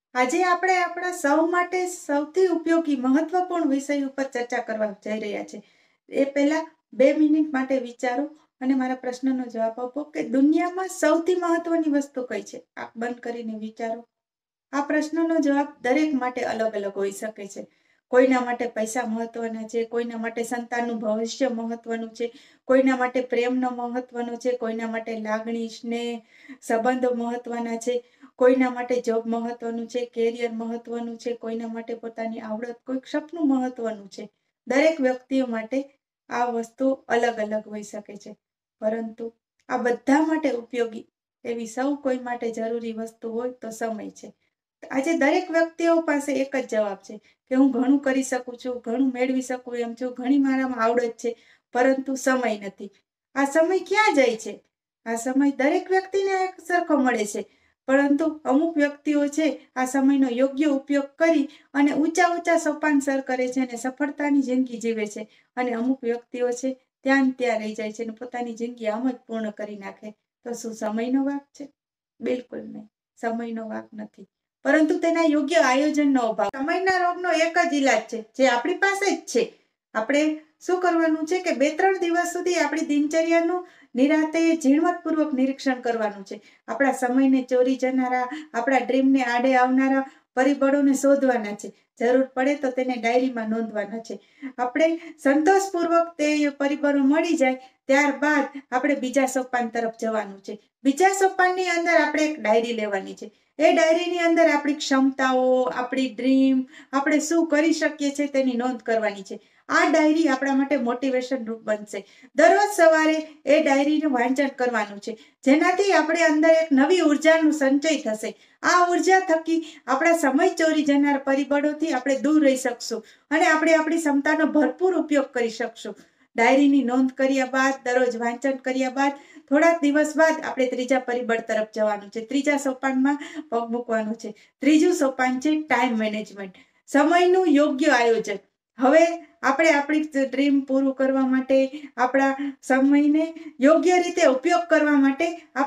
આજે આપણે આપણા સૌ માટે સૌથી ઉપયોગી મહત્વપૂર્ણ વિષય ઉપર ચર્ચા કરવા જઈ રહ્યા છે. એ પહેલા 2 મિનિટ માટે વિચારો અને મારા પ્રશ્નનો જવાબ આપો કે દુનિયામાં સૌથી મહત્વની વસ્તુ કઈ છે? આંખ બંધ કરીને વિચારો. આ પ્રશ્નનો જવાબ દરેક માટે અલગ અલગ હોઈ શકે છે. કોઈના માટે પૈસા મહત્વના છે, કોઈના માટે સંતાનનું ભવિષ્ય મહત્વનું છે, કોઈના માટે પ્રેમનો મહત્વનો છે, કોઈના માટે લાગણી, સ્નેહ, સંબંધો મહત્વના છે, કોઈના માટે જોબ મહત્વનું છે, કેરિયર મહત્વનું છે, કોઈના માટે પોતાની આવડત, કોઈક સપનું મહત્વનું છે. દરેક વ્યક્તિઓ માટે આ વસ્તુ અલગ અલગ હોઈ શકે છે. પરંતુ આ બધા માટે ઉપયોગી એવી સૌ કોઈ માટે જરૂરી વસ્તુ હોય તો સમય છે. આજે દરેક વ્યક્તિઓ પાસે એક જ જવાબ છે કે હું ઘણું કરી શકું છું, ઘણું મેળવી શકું એમ છું, ઘણી મારામાં આવડત છે, પરંતુ સમય નથી. આ સમય ક્યાં જાય છે? આ સમય દરેક વ્યક્તિને એક સરખો મળે છે, પરંતુ અમુક વ્યક્તિઓ છે આ સમયનો યોગ્ય ઉપયોગ કરી અને ઊંચા ઊંચા સોપાન સર કરે છે અને સફળતાની જિંદગી જીવે છે. અને અમુક વ્યક્તિઓ છે ત્યાં રહી જાય છે અને પોતાની જિંદગી આમ જ પૂર્ણ કરી નાખે. તો શું સમયનો વાંક છે? બિલકુલ નહીં, સમયનો વાંક નથી, પરંતુ તેના યોગ્ય આયોજનનો અભાવ. સમયના રોગનો એક જ ઈલાજ છે જે આપણી પાસે જ છે. આપણે શું કરવાનું છે કે 2-3 દિવસ સુધી આપણી દિનચર્યાનું નિરાતે ઝીણવટપૂર્વક નિરીક્ષણ કરવાનું છે. આપણા સમયને ચોરી જનારા, આપણા ડ્રીમને આડે આવનારા પરિબળોને શોધવાના છે. જરૂર પડે તો તેને ડાયરીમાં નોંધવાના છે. આપણે સંતોષપૂર્વક તે પરિબળો મળી જાય ત્યારબાદ આપણે બીજા સોપાન તરફ જવાનું છે. બીજા સોપાનની અંદર આપણે એક ડાયરી લેવાની છે. એ ડાયરીની અંદર આપણી ક્ષમતાઓ, આપણી ડ્રીમ, આપણે શું કરી શકીએ છીએ તેની નોંધ કરવાની છે. આ ડાયરી આપણા માટે મોટિવેશન રૂપ બનશે. દરરોજ સવારે એ ડાયરીનું વાંચન કરવાનું છે, જેનાથી આપણે અંદર એક નવી ઉર્જાનો સંચય થશે. આ ઉર્જા થકી આપણા સમય ચોરી જનાર પરિબળોથી આપણે દૂર રહી શકશું અને આપણે આપણી ક્ષમતાનો ભરપૂર ઉપયોગ કરી શકશું. ડાયરીની નોંધ કર્યા બાદ, દરરોજ વાંચન કર્યા બાદ, થોડાક દિવસ બાદ આપણે ત્રીજા પરિબળ તરફ જવાનું છે. ત્રીજા સોપાનમાં પગ મૂકવાનું છે. ત્રીજું સોપાન છે ટાઈમ મેનેજમેન્ટ, સમયનું યોગ્ય આયોજન. હવે આપણે આપણી ડ્રીમ પૂરું કરવા માટે, આપણા સમયને યોગ્ય રીતે ઉપયોગ કરવા માટે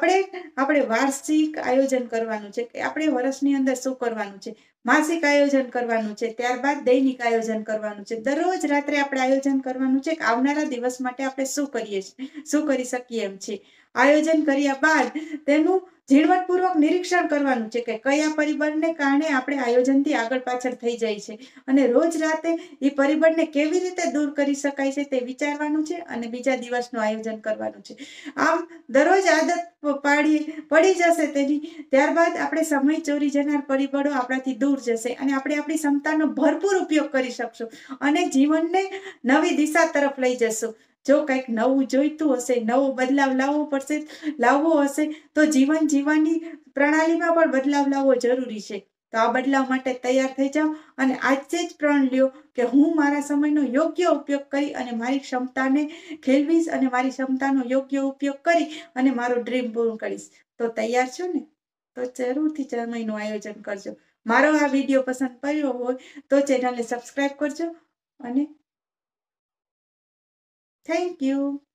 આપણે વાર્ષિક આયોજન કરવાનું છે કે આપણે વર્ષની અંદર શું કરવાનું છે. માસિક આયોજન કરવાનું છે, ત્યારબાદ દૈનિક આયોજન કરવાનું છે. દરરોજ રાત્રે આપણે આયોજન કરવાનું છે કે આવનારા દિવસ માટે આપણે શું કરી શકીએ એમ છે. આયોજન કર્યા બાદ તેનું ઝીણવટપૂર્વક નિરીક્ષણ કરવાનું છે કે કયા પરિબળને કારણે આપણે આયોજનથી આગળ પાછળ થઈ જાય છે અને રોજ રાતે એ પરિબળને કેવી રીતે દૂર કરી શકાય છે તે વિચારવાનું છે અને બીજા દિવસનું આયોજન કરવાનું છે. આમ દરરોજ આદત પડી જશે તેની, ત્યારબાદ આપણે સમય ચોરી જનાર પરિબળો આપણાથી દૂર જશે અને આપણે આપણી ક્ષમતાનો ભરપૂર ઉપયોગ કરી શકશું અને જીવનને નવી દિશા તરફ લઈ જશું. જો કંઈક નવું જોઈતું હશે, નવો બદલાવ લાવવો હશે તો જીવન જીવવાની પ્રણાલીમાં પણ બદલાવ લાવવો જરૂરી છે. તો આ બદલાવ માટે તૈયાર થઈ જાઓ અને આજે જ પ્રણ લ્યો કે હું મારા સમયનો યોગ્ય ઉપયોગ કરી અને મારી ક્ષમતાને ખેલવીશ અને મારી ક્ષમતાનો યોગ્ય ઉપયોગ કરી અને મારું ડ્રીમ પૂરું કરીશ. તો તૈયાર છો ને? તો જરૂરથી સમયનું આયોજન કરજો. મારો આ વિડીયો પસંદ પડ્યો હોય તો ચેનલને સબસ્ક્રાઇબ કરજો અને થેન્ક યુ.